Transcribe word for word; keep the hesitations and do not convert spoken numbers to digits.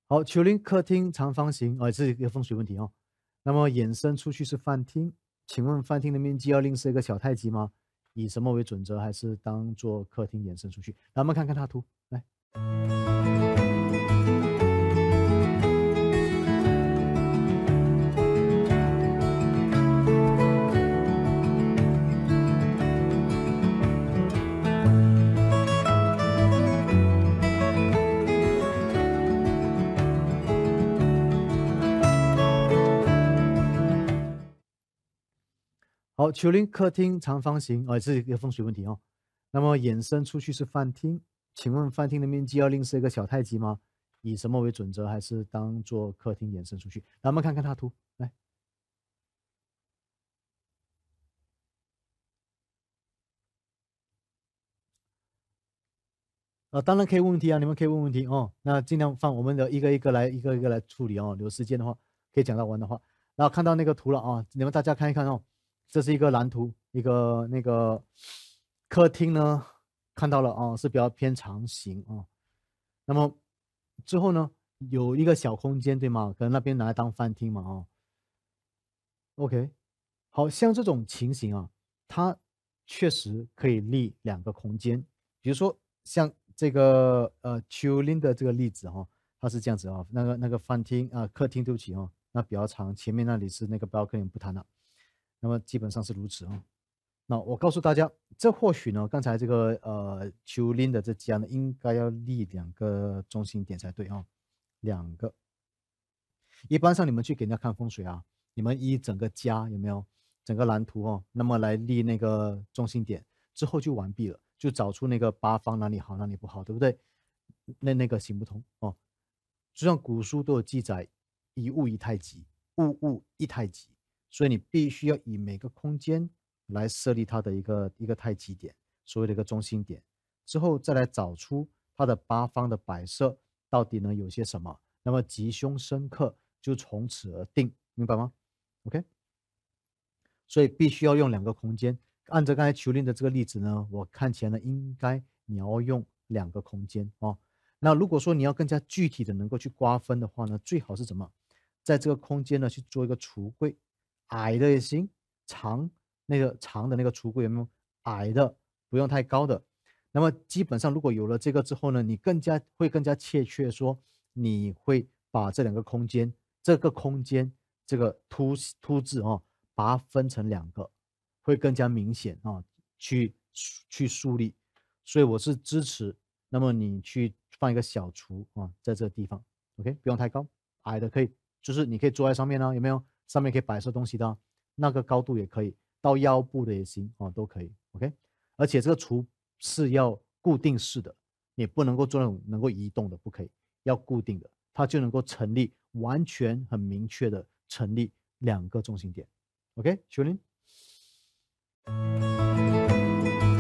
好，球林客厅长方形，啊，这是一个风水问题哦。那么延伸出去是饭厅，请问饭厅的面积要另设一个小太极吗？以什么为准则？还是当做客厅延伸出去？来，我们看看它图，来。好，球林客厅长方形，啊，这是一个风水问题哦。那么延伸出去是饭厅，请问饭厅的面积要另设一个小太极吗？以什么为准则？还是当做客厅延伸出去？来，我们看看它图，来。呃，当然可以问问题啊，你们可以问问题哦。那尽量放我们的一个一个来，一个一个来处理哦。有时间的话，可以讲到完的话，然后看到那个图了啊，你们大家看一看哦。这是一个蓝图，一个那个客厅呢，看到了啊，是比较偏长形啊。那么之后呢，有一个小空间，对吗？可能那边拿来当饭厅嘛，哦。OK，好像这种情形啊，它确实可以立两个空间。比如说像这个呃 Tulin 的这个例子哈，它是这样子啊，那个那个饭厅啊、客厅，对不起哦，那比较长，前面那里是那个 balcony 不谈了。那么基本上是如此啊。那我告诉大家，这或许呢，刚才这个呃 Tulin 的这家呢，应该要立两个中心点才对啊，两个。一般上你们去给人家看风水啊，你们依整个家有没有整个蓝图哦，那么来立那个中心点之后就完毕了，就找出那个八方哪里好哪里不好，对不对？那那个行不通哦。就像古书都有记载，一物一太极，物物一太极，所以你必须要以每个空间来设立它的一个一个太极点，所谓的一个中心点，之后再来找出它的八方的摆设到底能有些什么，那么吉凶生克就从此而定，明白吗？OK，所以必须要用两个空间。按照刚才球令的这个例子呢，我看起来呢，应该你要用两个空间哦。那如果说你要更加具体的能够去瓜分的话呢，最好是怎么，在这个空间呢去做一个橱柜，矮的也行，长那个长的那个橱柜有没有？矮的不用太高的。那么基本上如果有了这个之后呢，你更加会更加切确说，你会把这两个空间，这个空间这个凸凸字哦，把它分成两个，会更加明显啊，去去树立。所以我是支持，那么你去放一个小厨啊，在这个地方，OK，不用太高，矮的可以，就是你可以坐在上面啊，有没有？上面可以摆设东西的啊，那个高度也可以，到腰部的也行啊，都可以，OK。而且这个厨是要固定式的，你不能够做那种能够移动的，不可以，要固定的，它就能够成立，完全很明确的成立两个中心点。OK，秋林。